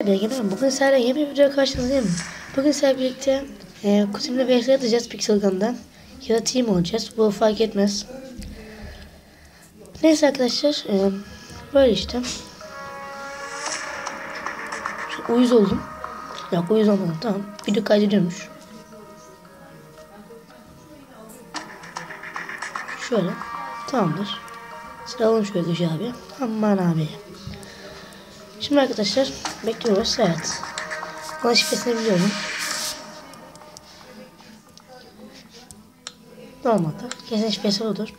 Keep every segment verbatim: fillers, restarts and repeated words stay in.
Bilgilerim. Bugün sizlerle yeni bir video karşınızdayım. Bugün sizlerle birlikte e, kutumla bir eser atacağız Pixel Gun'dan. Ya da team olacağız. Bu fark etmez. Neyse arkadaşlar. E, böyle işte. Şu, uyuz oldum. Yok uyuz olmadım. Tamam. Video kaydediyormuş. Şöyle. Tamamdır. Sıralım şöyle köşe abi. Aman abi. Şimdi arkadaşlar bekliyoruz. Evet. Buna şifresini biliyorum. Olmadı. Kesin şifresi budur.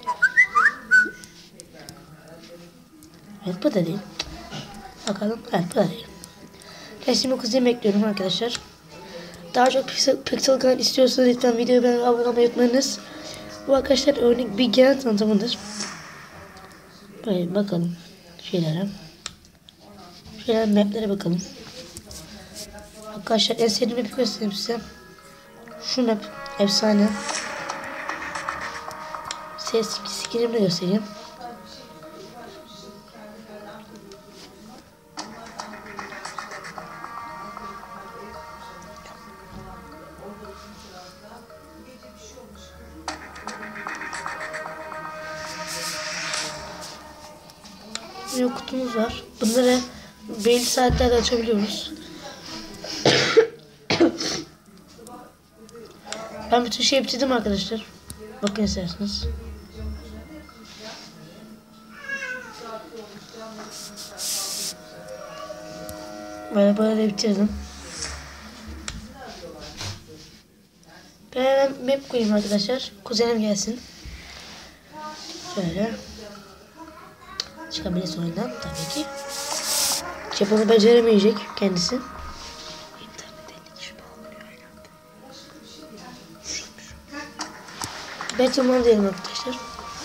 Evet bu da değil. Bakalım. Evet bu da değil. Resmi kuzeni bekliyorum arkadaşlar. Daha çok Pixel, Pixel Gun istiyorsanız lütfen videoyu beğenmeyi, abone olmayı unutmayınız. Bu arkadaşlar örnek bir genel tanıtımıdır. Böyle bakalım şeylere. Şöyle maplere bakalım. Arkadaşlar en sevdiğim map'i göstereyim size. Şu map efsane. Ses skin'imi de göstereyim. Bir kutumuz var. Bunları belli saatlerde açabiliyoruz. Ben bütün şeyi bitirdim arkadaşlar. Bakın isterseniz. Böyle böyle bitirdim. Ben hemen map koyayım arkadaşlar. Kuzenim gelsin. Şöyle. Çıkabiliriz oyundan tabii ki. Japon'u beceremeyecek kendisi. Batman diyelim arkadaşlar.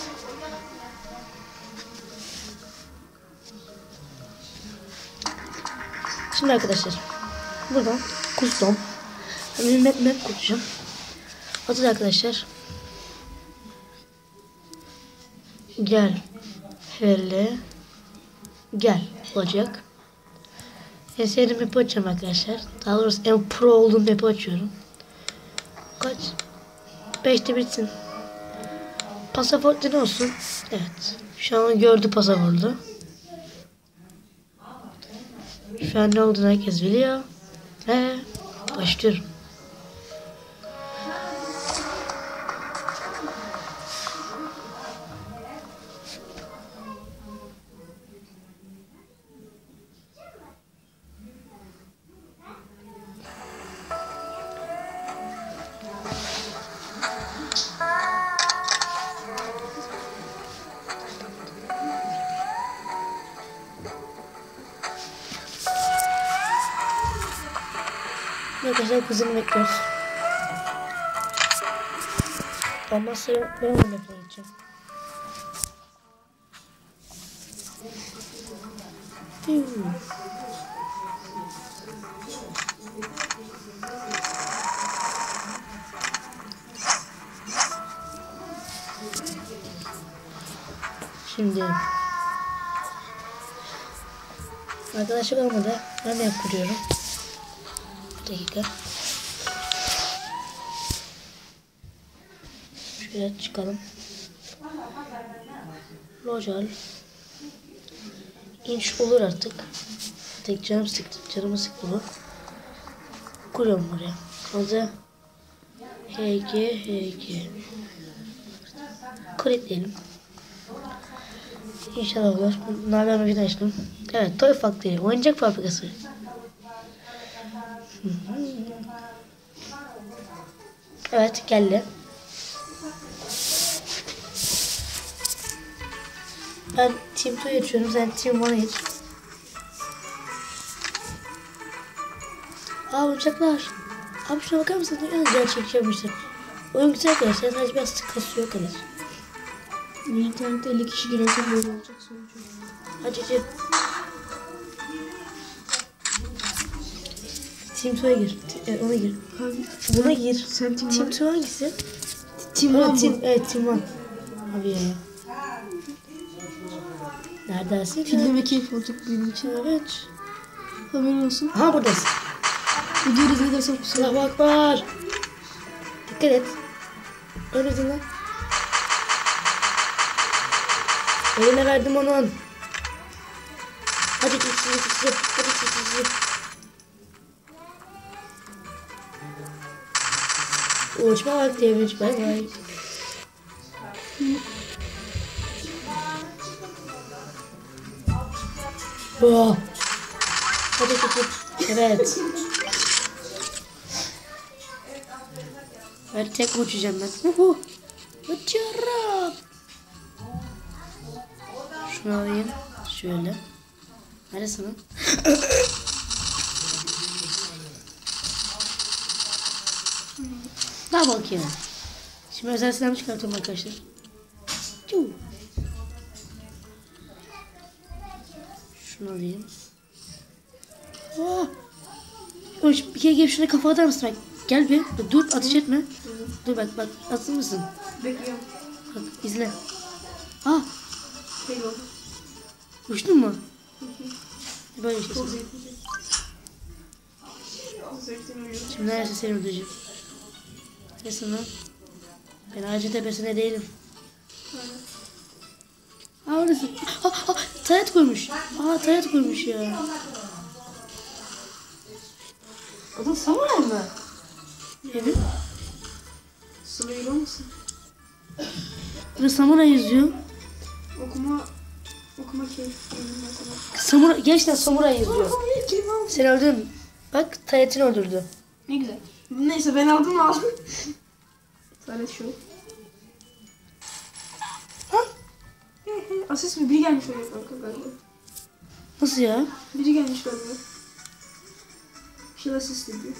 Şimdi arkadaşlar buradan custom bir map map kuracağım. Adı da arkadaşlar gel hele gel olacak. En sevdiğim map'i açacağım arkadaşlar. Daha doğrusu en pro olduğum map'i açıyorum. Kaç? beşte bitsin. Pasaport ne olsun? Evet. Şu an gördü pasaportu. Şu an ne olduğunu herkes biliyor. Ve başlıyorum. Arkadaşlar kızını bekliyoruz. Olmazsa ben onu bekleyeceğim. Şimdi arkadaşlar olmadı. Ben yapıyorum. Bir dakika. Şöyle çıkalım. Lojal. İnş olur artık. Tek canım sıktı. Canımı sıktı bu. Kuruyorum buraya. Kaldı. H G H G. Kreditleyelim. İnşallah olur. Bunlardan bir açtım. Evet. Toy Factory. Oyuncak fabrikası. Evet geldi. Ben Team iki'ye geçiyorum. Sen Team one'a geç. Aa oyuncaklar. Abi şuna bakar mısın? Ne kadar gerçekçi yapmışlar. Oyun güzel arkadaşlar. Sadece biraz kasıyor kadar. İnternette elli kişi girerse böyle olacak sonucu. Hadi hadi. Team iki'ye gir. E, ona gir. Abi, buna gir. Sen Team Team one. iki hangisi? Team Evet, one team, bu. evet Team one. Abi ya. Neredesin? Filme keyif olacak benim için. Evet. Haberin olsun. Ha buradasın. Video rezil edersen kusura. Allah akbar. Dikkat et. Öyle lan. Eline verdim onun. Hadi git sizi sizi. Hadi git sizi. Uçma vakti yemiş. Bay bay. Oh. Hadi git git. Evet. Ben tek uçacağım ben. Uhu. Uçuyorum. Şunu alayım. Şöyle. Neresin lan? Daha bakayım. Şimdi özel silahımı çıkartıyorum arkadaşlar. Çuu. Şunu alayım. Oh. Hoş, bir kere gelip şuna kafa atar mısın? Bak. Gel bir. Dur ateş etme. Hı. Dur bak bak. Atır mısın? Bekliyorum. Bak izle. Ah. Eyvallah. Uçtun mu? Hı hı. Böyle bir şey. Çok zevkli. Zevkten ölüyorum. Şimdi neresi seni öldüreceğim? Nesin lan? Ben ağacın tepesinde değilim. Aynen. Aa orası. Aa, aa, taret koymuş. Aa taret koymuş ya. Adın Samuray mı? Evet. Sılıyla mısın? Burada Samuray yazıyor. Okuma... Okuma keyif. Mesela. Samuray, gerçekten Samuray yazıyor. Kim aldı? Seni öldürdüm. Bak taretini öldürdü. Ne güzel. Neyse ben aldım mı aldım. Sadece şu. Ha? Asist mi? Biri gelmiş oraya kanka galiba. Nasıl ya? Biri gelmiş galiba. Kill assist ediyor.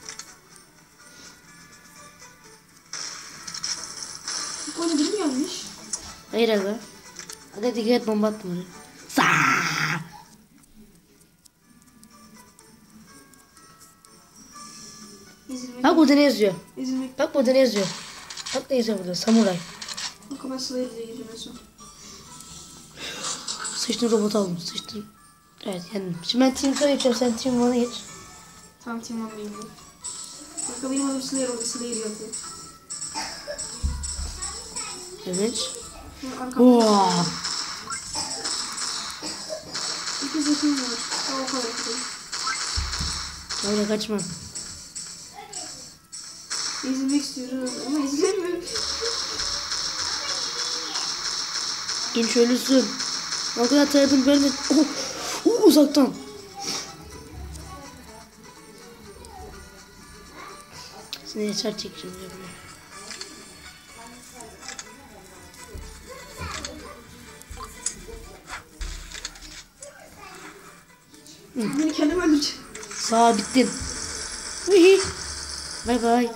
Orada biri mi gelmiş? Hayır aga. Aga dikkat et bomba attım oraya. Saaaa. İzlemek. Bak burada ne yazıyor? İzlemek. Bak burada ne yazıyor? Bak ne yazıyor burada? Samuray. Kanka ben Slayer'e gireceğim en son. Sıçtım robot aldım. Sıçtım. Evet yendim. Şimdi ben Team To'a geçiyorum. Sen Team one'a geç. Tamam Team One'dayım ben. Kanka benim adım Slayer oldu. Slayer yapıyor. Evet. Arkamda. Oo. İki zekim var. O kadar. Öyle kaçma. İzlemek istiyorum ama izlemiyorum. Genç ölüsün. O kadar taradım böyle. Oh, oh, uzaktan. Seni yeter çekeceğim ya buraya. Beni kendim öldüreceğim. Sağ bittin. Hihi. Bay bay.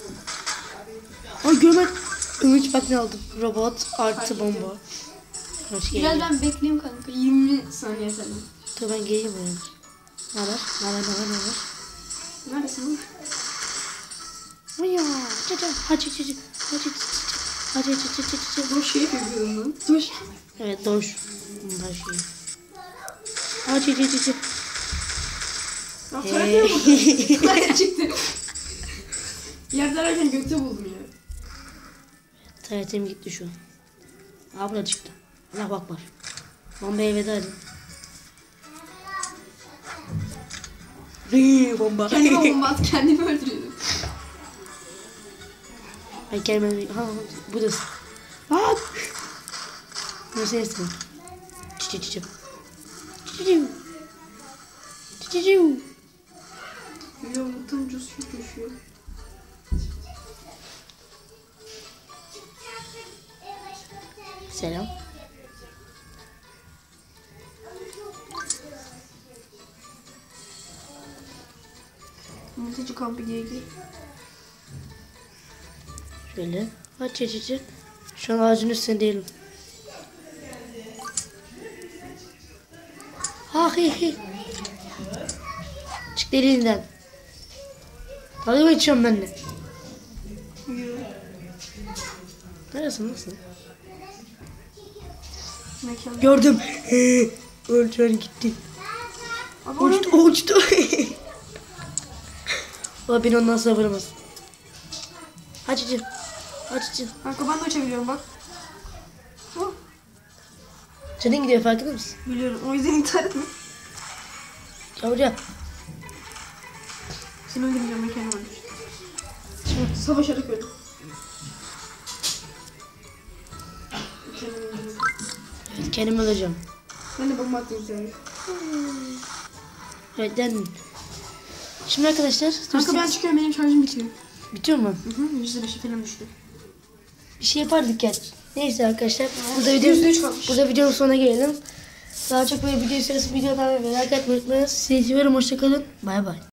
Ay görmek. Ümit bak ne aldım. Robot artı bomba. Hoş geldin. Biraz ben bekleyeyim kanka. yirmi saniye falan. Dur ben geleyim buraya. Ne haber? Ne haber? Ne haber? Ne haber? Neredesin lan? Maya. Çaça. Hadi çaça. Hadi çaça. Hadi çaça çaça. Dur şey yapıyorum lan. Dur. Evet doş. Bunlar şey. Hadi çaça çaça. Ya tarafaya buldum. Tarafaya çıktı. Yerde ararken gökte buldum ya. Taretim gitti şu an. Aa burada çıktı. Allah bak var. Bombaya veda edin. Hıı bomba. Kendime bomba at kendimi öldürüyorum. Ben kendime... Ha buradasın. Aa! Bu sensin. Çiçi çiçi. Çiçi. Çiçi. Biliyor musun? Tam cüz şu düşüyor. Selam. Mülteci kampı G G. Şöyle. Aç çiçi. Şu an ağacın üstünde değilim. Ha hi hi. Çık deliğinden. Dalga mı içiyorum ben de? Yürü. Neresin nasıl? Mekan. Gördüm. Öldüren gitti. Abi o Uçtu ne? uçtu. Baba beni ondan sonra vuramaz. Aç içim. Aç içim. Kanka ben de açabiliyorum bak. Oh, Senin gidiyor farkında mısın? biliyorum. O yüzden intihar etme. Gel buraya. Seni öldüreceğim, ben kendim öldüreceğim. Şimdi savaşarak öldüm. Kendim öldüreceğim. Evet kendim öleceğim. Ben de bomba attım sana. Evet den. Şimdi arkadaşlar. Kanka ben çıkıyorum, benim şarjım bitiyor. Bitiyor mu? Hı hı, yüzde beşe falan düştü. Bir şey yapardık yani. Neyse arkadaşlar. Burada yüzde üç video, kalmış. burada videonun sonuna gelelim. Daha çok böyle video istiyorsanız videodan ve like atmayı unutmayın. Sizi seviyorum. Hoşçakalın. Bay bay.